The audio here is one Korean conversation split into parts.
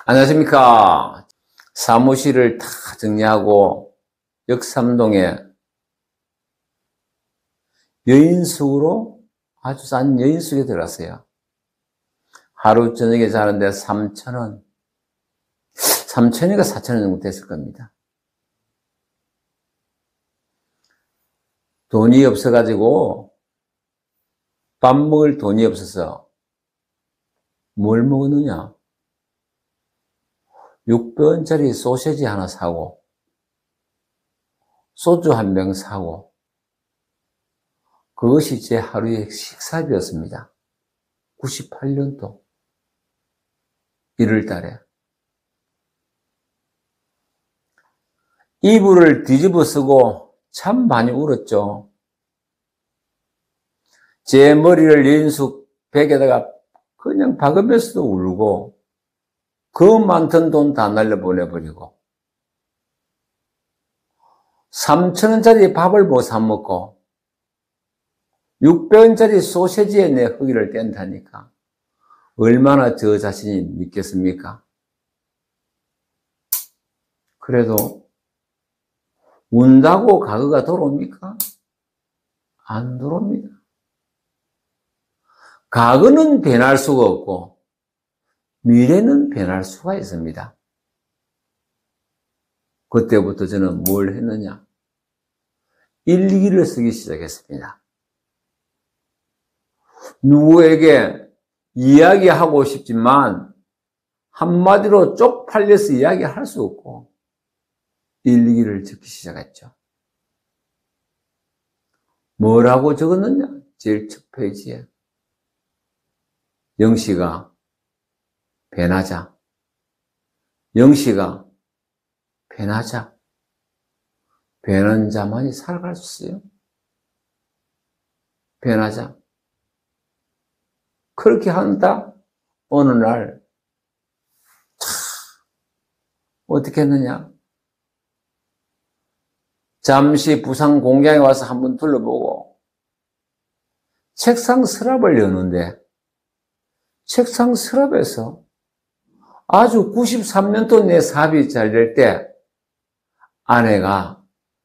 안녕하십니까. 사무실을 다 정리하고 역삼동에 여인숙으로 아주 싼 여인숙에 들어갔어요. 하루 저녁에 자는데 3,000원. 3,000원인가 4,000원 정도 됐을 겁니다. 돈이 없어가지고 밥 먹을 돈이 없어서 뭘 먹었느냐? 600원짜리 소시지 하나 사고 소주 한 병 사고 그것이 제 하루의 식사비였습니다. 98년도 1월 달에. 이불을 뒤집어 쓰고 참 많이 울었죠. 제 머리를 여인숙 벽에다가 그냥 박으면서도 울고 그 많던 돈 다 날려보내버리고 3,000원짜리 밥을 못 사먹고 600원짜리 소시지에 내 허기를 뗀다니까 얼마나 저 자신이 믿겠습니까? 그래도 운다고 과거가 돌아옵니까? 안 돌아옵니다. 과거는 변할 수가 없고 미래는 변할 수가 있습니다. 그때부터 저는 뭘 했느냐? 일기를 쓰기 시작했습니다. 누구에게 이야기하고 싶지만 한마디로 쪽팔려서 이야기할 수 없고 일기를 적기 시작했죠. 뭐라고 적었느냐? 제일 첫 페이지에 영씨가 변하자. 영씨가 변하자. 변한 자만이 살아갈 수 있어요. 변하자. 그렇게 한다. 어느 날 어떻게 했느냐? 잠시 부산 공장에 와서 한번 둘러보고 책상 서랍을 여는데 책상 서랍에서 아주 93년도 내 사업이 잘 될 때 아내가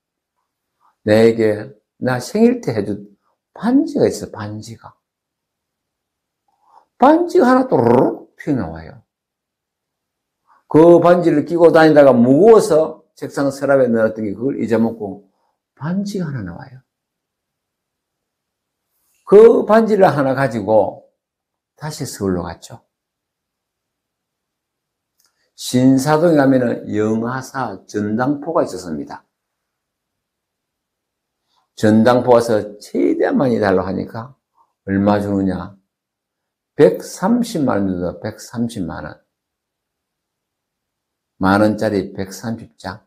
내게 나 생일 때 해준 반지가 있어. 반지가 하나 또르륵 튀어나와요. 그 반지를 끼고 다니다가 무거워서 책상 서랍에 넣었던 게 그걸 잊어먹고 반지가 하나 나와요. 그 반지를 하나 가지고 다시 서울로 갔죠. 신사동에 가면은 영하사 전당포가 있었습니다. 전당포 와서 최대한 많이 달라고 하니까 얼마 주느냐? 130만 원 정도, 130만 원. 만원짜리 130장.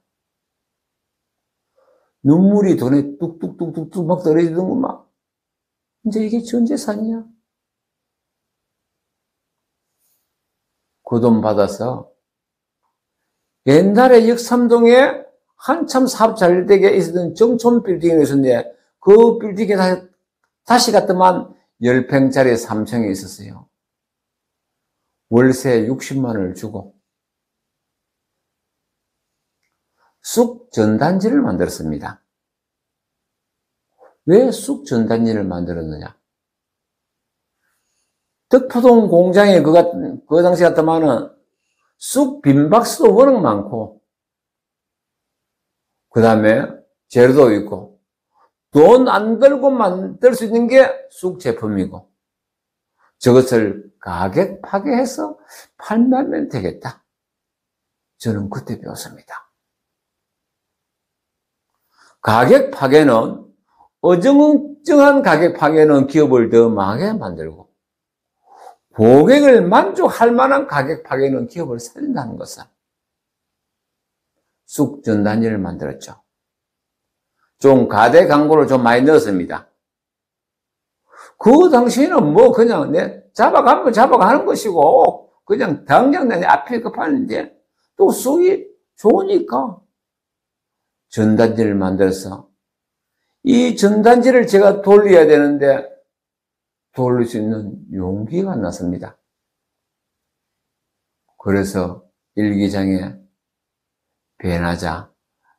눈물이 돈에 뚝뚝뚝뚝뚝 막 떨어지는구만. 이제 이게 전 재산이야. 그 돈 받아서 옛날에 역삼동에 한참 사업 잘 되게 있었던 정촌 빌딩이 있었는데 그 빌딩에 다시 갔더만 10평짜리 3층에 있었어요. 월세 60만 원을 주고 쑥 전단지를 만들었습니다. 왜 쑥 전단지를 만들었느냐? 덕포동 공장에 그 당시 같으면은 쑥 빈 박스도 워낙 많고, 그 다음에 재료도 있고, 돈 안 들고 만들 수 있는 게 쑥 제품이고, 저것을 가격 파괴해서 판매하면 되겠다. 저는 그때 배웠습니다. 가격 파괴는, 어정쩡한 가격 파괴는 기업을 더 망하게 만들고, 고객을 만족할 만한 가격 파괴는 기업을 살린다는 것은 쑥 전단지를 만들었죠. 좀 가대 광고를 좀 많이 넣었습니다. 그 당시에는 뭐 그냥 잡아가면 잡아가는 것이고 그냥 당장 내 앞에 급하는데 또 쑥이 좋으니까 전단지를 만들어서 이 전단지를 제가 돌려야 되는데 돌릴 수 있는 용기가 안 났습니다. 그래서 일기장에 변하자라고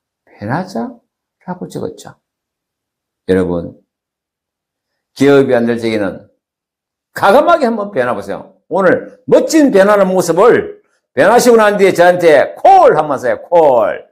적었죠. 여러분, 기업이 안 될 적에는 과감하게 한번 변화보세요. 오늘 멋진 변화하는 모습을 변화시고 난 뒤에 저한테 콜 한번 하세요. 콜.